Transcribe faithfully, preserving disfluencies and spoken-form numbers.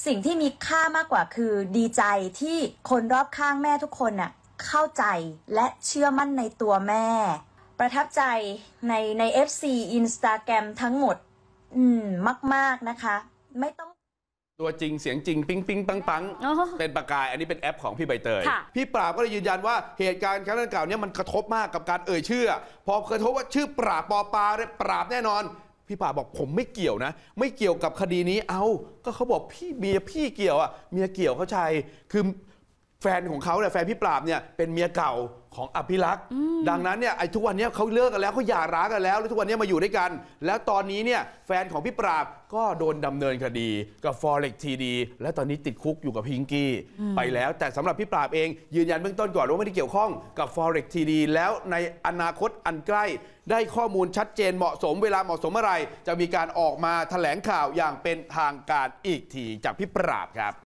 สิ่งที่มีค่ามากกว่าคือดีใจที่คนรอบข้างแม่ทุกคนน่ะเข้าใจและเชื่อมั่นในตัวแม่ประทับใจในใน เอฟ ซี Instagram ทั้งหมดอืมมากๆนะคะไม่ต้องตัวจริงเสียงจริงปิ๊งปิ๊งปังปังเป็นประกายอันนี้เป็นแอปของพี่ใบเตยพี่ปราบก็เลยยืนยันว่าเหตุการณ์ครั้งดังกล่าวนี้มันกระทบมากกับการเอ่ยชื่อพอกระทบว่าชื่อปราบปอปาเนี่ยปราบแน่นอนพี่ปราบบอกผมไม่เกี่ยวนะไม่เกี่ยวกับคดีนี้เอาก็เขาบอกพี่เมียพี่เกี่ยวอ่ะเมียเกี่ยวเข้าใจคือแฟนของเขาเนี่ยแฟนพี่ปราบเนี่ยเป็นเมียเก่าของอภิรักษ์ดังนั้นเนี่ยไอ้ทุกวันนี้เขาเลิกกันแล้วเขาหย่าร้างกันแล้วแล้วทุกวันนี้มาอยู่ด้วยกันแล้วตอนนี้เนี่ยแฟนของพี่ปราบก็โดนดำเนินคดีกับ Forex ที ดี และตอนนี้ติดคุกอยู่กับพิงกี้ไปแล้วแต่สำหรับพี่ปราบเองยืนยันเบื้องต้นก่อนว่าไม่ได้เกี่ยวข้องกับ Forex ที ดี แล้วในอนาคตอันใกล้ได้ข้อมูลชัดเจนเหมาะสมเวลาเหมาะสมเมื่อไหร่จะมีการออกมาแถลงข่าวอย่างเป็นทางการอีกทีจากพี่ปราบครับ